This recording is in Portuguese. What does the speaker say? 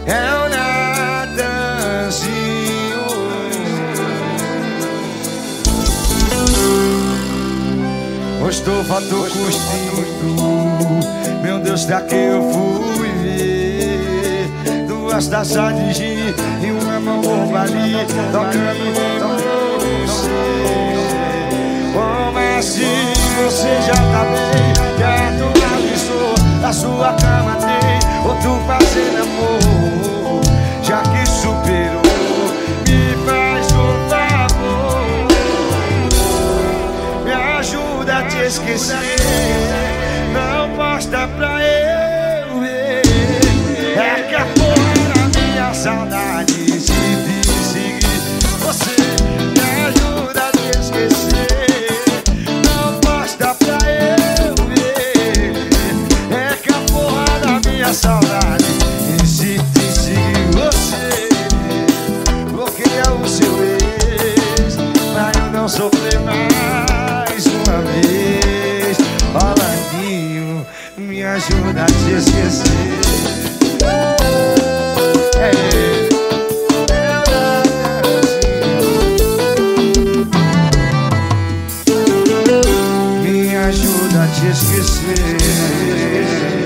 é o Nattanzinho. Hoje tô fato cuspindo, meu Deus, daqui eu fui ver 2 taças de gin e uma mão bomba ali, tocando você. Como assim você já tá bem? Já tu avisou, na sua cama tem outro fazendo amor. Já que superou, me faz um favor, me ajuda a te esquecer. Não posta pra eu ver, é que a porra da minha saudade se perseguir. Você me ajuda a te esquecer. Não posta pra eu ver, é que a porra da minha saudade se perseguir. Você bloqueia o seu ex pra eu não sofrer mais uma vez. Rolandinho, me ajuda a te esquecer. Me ajuda a te esquecer.